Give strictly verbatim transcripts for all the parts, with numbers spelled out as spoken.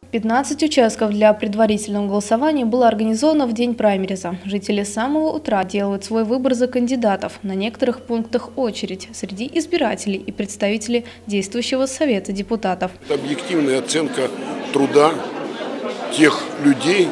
пятнадцать участков для предварительного голосования было организовано в день праймериза. Жители с самого утра делают свой выбор за кандидатов. На некоторых пунктах очередь среди избирателей и представителей действующего Совета депутатов. Это объективная оценка труда тех людей,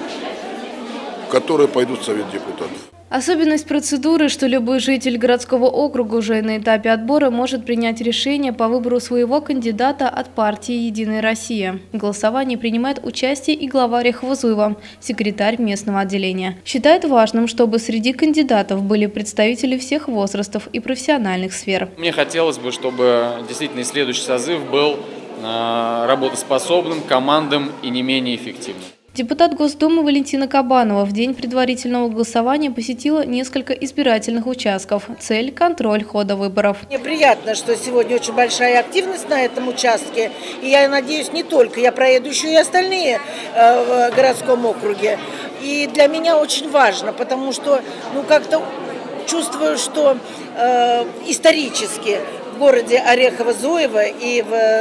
которые пойдут в Совет депутатов. Особенность процедуры, что любой житель городского округа уже на этапе отбора может принять решение по выбору своего кандидата от партии «Единая Россия». В голосовании принимает участие и глава Орехово-Зуева, секретарь местного отделения. Считает важным, чтобы среди кандидатов были представители всех возрастов и профессиональных сфер. Мне хотелось бы, чтобы действительно следующий созыв был работоспособным, командным и не менее эффективным. Депутат Госдумы Валентина Кабанова в день предварительного голосования посетила несколько избирательных участков. Цель – контроль хода выборов. Мне приятно, что сегодня очень большая активность на этом участке. И я надеюсь, не только. Я проеду еще и остальные э, в городском округе. И для меня очень важно, потому что ну, как-то чувствую, что э, исторически в городе Орехово-Зуево и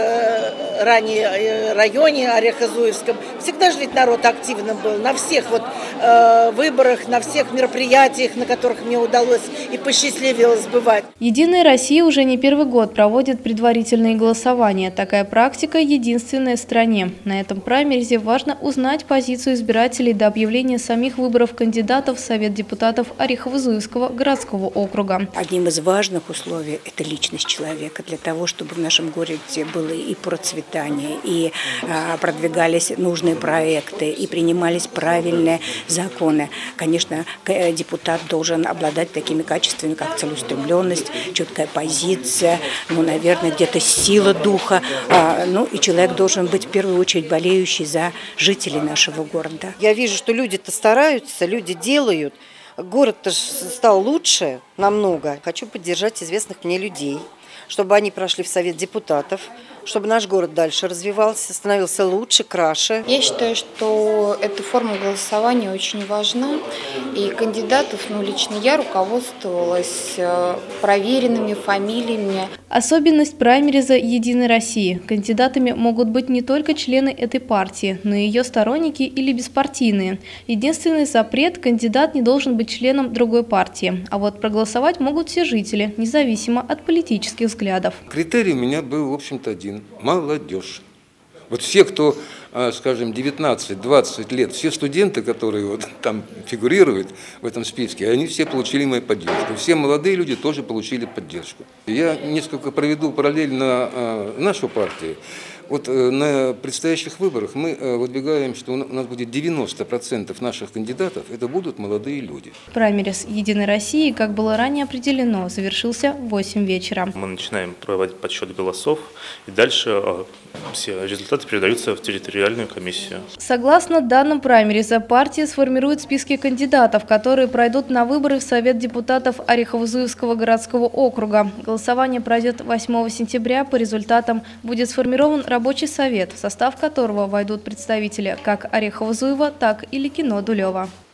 в ранее районе Орехово-Зуевском всегда же ведь народ активно был на всех вот э, выборах, на всех мероприятиях, на которых мне удалось и посчастливилось бывать. «Единая Россия» уже не первый год проводит предварительные голосования. Такая практика единственная в стране. На этом праймеризе важно узнать позицию избирателей до объявления самих выборов кандидатов в Совет депутатов Орехово-Зуевского городского округа. Одним из важных условий – это личность человека. Для того, чтобы в нашем городе было и процветание, и а, продвигались нужные проекты, и принимались правильные законы. Конечно, депутат должен обладать такими качествами, как целеустремленность, четкая позиция, ну, наверное, где-то сила духа. А, ну, и человек должен быть в первую очередь болеющий за жителей нашего города. Я вижу, что люди-то стараются, люди делают. Город-то стал лучше намного. Хочу поддержать известных мне людей, чтобы они прошли в Совет депутатов, чтобы наш город дальше развивался, становился лучше, краше. Я считаю, что эта форма голосования очень важна. И кандидатов, ну лично я руководствовалась проверенными фамилиями. Особенность праймериза «Единой России». Кандидатами могут быть не только члены этой партии, но и ее сторонники или беспартийные. Единственный запрет – кандидат не должен быть членом другой партии. А вот проголосовать могут все жители, независимо от политических взглядов. Критерий у меня был, в общем-то, один – молодежь. Вот все, кто, скажем, девятнадцать-двадцать лет, все студенты, которые вот там фигурируют в этом списке, они все получили мою поддержку. Все молодые люди тоже получили поддержку. Я несколько проведу параллель на нашу партию. Вот на предстоящих выборах мы выдвигаем, что у нас будет девяносто процентов наших кандидатов, это будут молодые люди. Праймериз «Единой России», как было ранее определено, завершился в восемь вечера. Мы начинаем проводить подсчет голосов, и дальше все результаты передаются в территориальную комиссию. Согласно данным праймериза, партия сформирует списки кандидатов, которые пройдут на выборы в Совет депутатов Орехово-Зуевского городского округа. Голосование пройдет восьмого сентября. По результатам будет сформирован рабочий совет, в состав которого войдут представители как Орехово-Зуева, так и Ликино-Дулева.